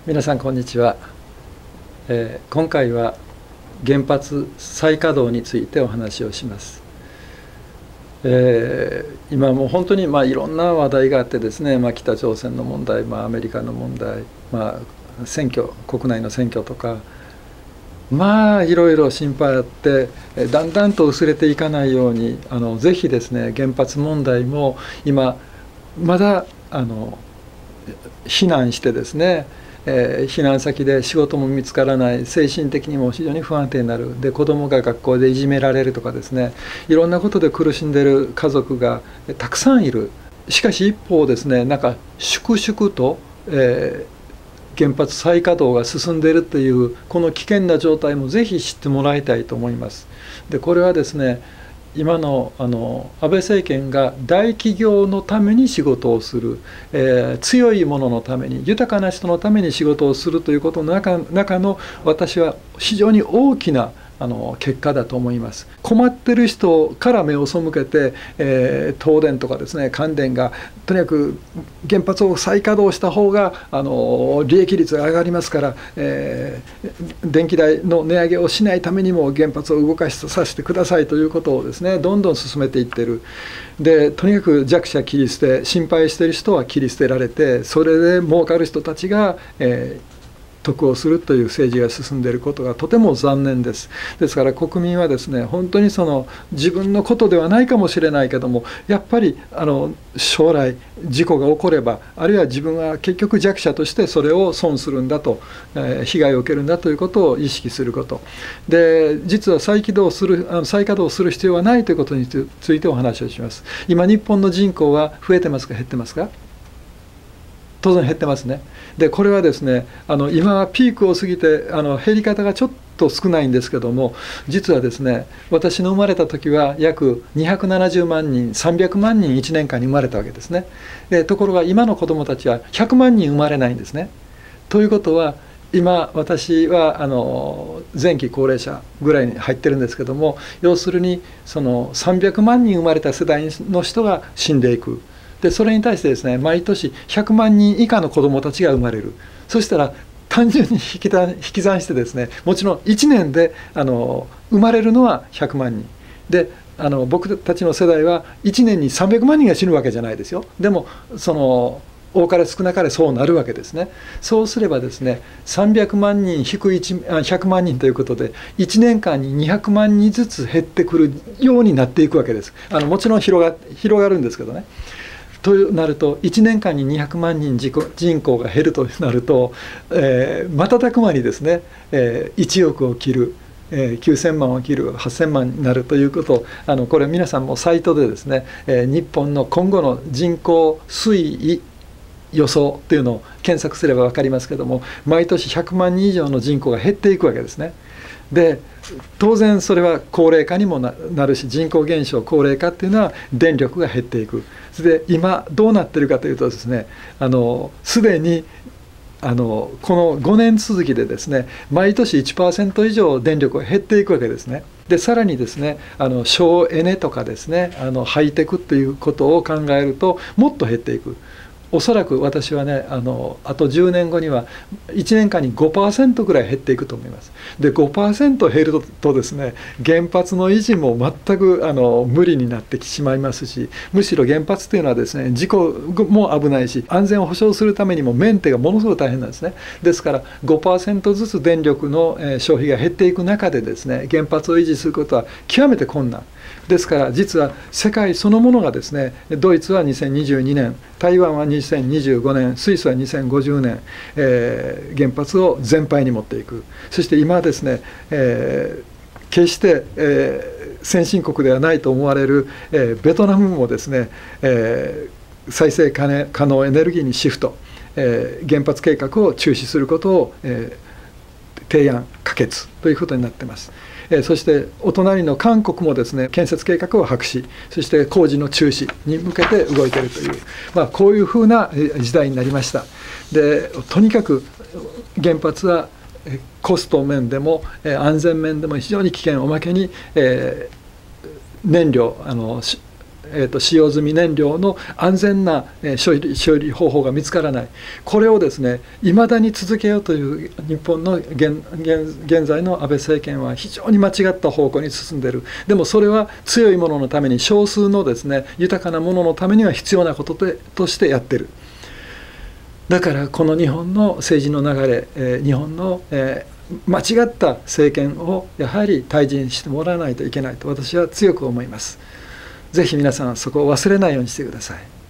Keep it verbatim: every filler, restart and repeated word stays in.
皆さんこんにちは、えー、今回は原発再稼働についてお話をします。えー、今もう本当にまあいろんな話題があってですね、まあ、北朝鮮の問題、まあ、アメリカの問題、まあ、選挙国内の選挙とか、まあいろいろ心配あってだんだんと薄れていかないようにあのぜひですね、原発問題も今まだあの避難してですね、えー、避難先で仕事も見つからない、精神的にも非常に不安定になる、で子どもが学校でいじめられるとかですね、いろんなことで苦しんでいる家族がたくさんいる。しかし一方ですね、なんか粛々と、えー、原発再稼働が進んでいるというこの危険な状態もぜひ知ってもらいたいと思います。でこれはですね、今の、あの安倍政権が大企業のために仕事をする、えー、強い者のために、豊かな人のために仕事をするということの 中, 中の私は非常に大きなあの結果だと思います。困ってる人から目を背けて、えー、東電とかですね、関電がとにかく原発を再稼働した方があの利益率が上がりますから、えー、電気代の値上げをしないためにも原発を動かしさせてくださいということをですね、どんどん進めていってる。でとにかく弱者切り捨て、心配している人は切り捨てられて、それで儲かる人たちが、えー得をするという政治が進んでいることがとても残念です。ですから国民はですね、本当にその自分のことではないかもしれないけども、やっぱりあの将来事故が起これば、あるいは自分は結局弱者としてそれを損するんだと、えー、被害を受けるんだということを意識することで、実は再起動するあの再稼働する必要はないということについてお話をします。今日本の人口は増えてますか減ってますか？当然減ってますね。でこれはですね、あの今はピークを過ぎてあの減り方がちょっと少ないんですけども、実はですね、私の生まれた時は約にひゃくななじゅうまんにん、さんびゃくまんにんいちねんかんに生まれたわけですね。でところが今の子どもたちはひゃくまんにん生まれないんですね。ということは今私はあの前期高齢者ぐらいに入ってるんですけども、要するにそのさんびゃくまんにん生まれた世代の人が死んでいく。でそれに対してですね、毎年ひゃくまんにん以下の子どもたちが生まれる。そしたら単純に引き算引き算してですね、もちろんいちねんであの生まれるのはひゃくまんにんで、あの僕たちの世代はいちねんにさんびゃくまんにんが死ぬわけじゃないですよ。でもその多かれ少なかれそうなるわけですね。そうすればですね、さんびゃくまんにん引くひゃくまんにんということで、いちねんかんににひゃくまんにんずつ減ってくるようになっていくわけです。あのもちろん広が広がるんですけどね。となるといちねんかんににひゃくまんにん人口が減るとなると、えー、瞬く間にですね、えー、いちおくを切る、えー、きゅうせんまんを切る、はっせんまんになるということを、あのこれ皆さんもサイトでですね、えー、日本の今後の人口推移予想というのを検索すれば分かりますけども、毎年ひゃくまんにん以上の人口が減っていくわけですね。で当然それは高齢化にも な, なるし、人口減少高齢化っていうのは電力が減っていく。それで今どうなってるかというとですね、あのすでにあのこのごねん続きでですね、毎年 いちパーセント 以上電力が減っていくわけですね。でさらにですね、あの省エネとかですね、あのハイテクということを考えるともっと減っていく。おそらく私はね、あのあとじゅうねんごにはいちねんかんに ごパーセント ぐらい減っていくと思います。で ごパーセント 減るとですね、原発の維持も全くあの無理になってしまいますし、むしろ原発というのはですね、事故も危ないし、安全を保障するためにもメンテがものすごく大変なんですね。ですから ごパーセント ずつ電力の消費が減っていく中でですね、原発を維持することは極めて困難ですから、実は世界そのものがですね、ドイツはにせんにじゅうにねん、台湾はにせんにじゅうごねん、スイスはにせんごじゅうねん、えー、原発を全廃に持っていく。そして今ですね、えー、決して、えー、先進国ではないと思われる、えー、ベトナムもですね、えー、再生可能エネルギーにシフト、えー、原発計画を中止することを、えー、提案可決ということになっています。そしてお隣の韓国もですね、建設計画を白紙、そして工事の中止に向けて動いているという、まあ、こういうふうな時代になりました。でとにかく原発はコスト面でも安全面でも非常に危険、おまけに、えー、燃料あのえー、と使用済み燃料の安全な処理、処理方法が見つからない、これをですねいまだに続けようという日本の 現, 現, 現在の安倍政権は非常に間違った方向に進んでいる。でもそれは強いもののために、少数のですね豊かなもののためには必要なことでとしてやってる。だからこの日本の政治の流れ、えー、日本の、えー、間違った政権をやはり退陣してもらわないといけないと私は強く思います。ぜひ皆さんそこを忘れないようにしてください。